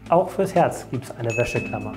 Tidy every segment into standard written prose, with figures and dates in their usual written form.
Auch fürs Herz gibt es eine Wäscheklammer.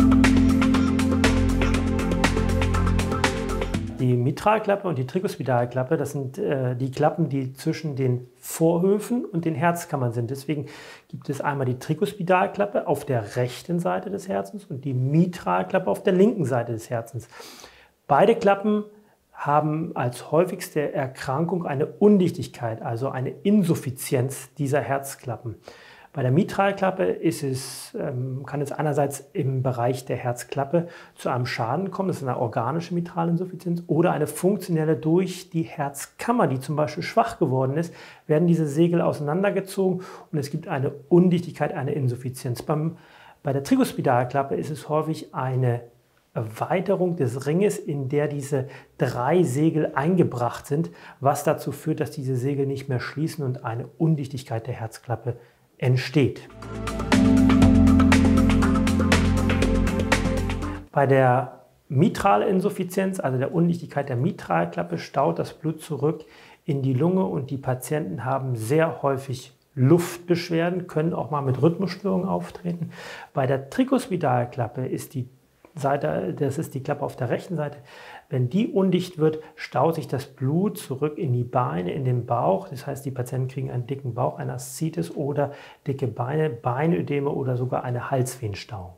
Die Mitralklappe und die Trikospidalklappe, das sind die Klappen, die zwischen den Vorhöfen und den Herzkammern sind. Deswegen gibt es einmal die Trikospidalklappe auf der rechten Seite des Herzens und die Mitralklappe auf der linken Seite des Herzens. Beide Klappen haben als häufigste Erkrankung eine Undichtigkeit, also eine Insuffizienz dieser Herzklappen. Bei der Mitralklappe kann es einerseits im Bereich der Herzklappe zu einem Schaden kommen, das ist eine organische Mitralinsuffizienz, oder eine funktionelle durch die Herzkammer, die zum Beispiel schwach geworden ist, werden diese Segel auseinandergezogen und es gibt eine Undichtigkeit, eine Insuffizienz. Bei der Trikospidalklappe ist es häufig eine Erweiterung des Ringes, in der diese 3 Segel eingebracht sind, was dazu führt, dass diese Segel nicht mehr schließen und eine Undichtigkeit der Herzklappe entsteht. Bei der Mitralinsuffizienz, also der Undichtigkeit der Mitralklappe, staut das Blut zurück in die Lunge und die Patienten haben sehr häufig Luftbeschwerden, können auch mal mit Rhythmusstörungen auftreten. Bei der Trikospidalklappe das ist die Klappe auf der rechten Seite. Wenn die undicht wird, staut sich das Blut zurück in die Beine, in den Bauch. Das heißt, die Patienten kriegen einen dicken Bauch, eine Aszites oder dicke Beine, Beinödeme oder sogar eine Halsvenenstauung.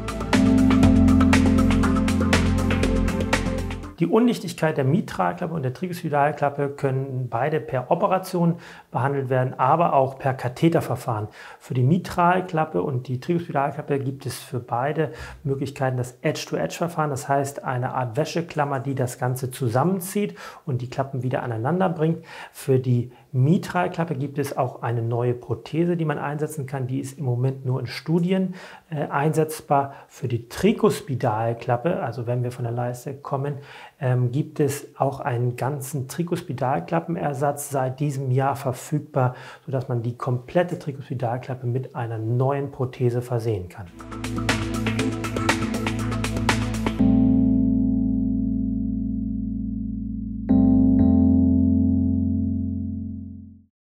Die Undichtigkeit der Mitralklappe und der Trikospidalklappe können beide per Operation behandelt werden, aber auch per Katheterverfahren. Für die Mitralklappe und die Trikospidalklappe gibt es für beide Möglichkeiten das Edge-to-Edge-Verfahren, das heißt eine Art Wäscheklammer, die das Ganze zusammenzieht und die Klappen wieder aneinander bringt. Für die Mitralklappe gibt es auch eine neue Prothese, die man einsetzen kann. Die ist im Moment nur in Studien einsetzbar. Für die Trikospidalklappe, also wenn wir von der Leiste kommen, gibt es auch einen ganzen Trikospidalklappenersatz seit diesem Jahr verfügbar, sodass man die komplette Trikospidalklappe mit einer neuen Prothese versehen kann.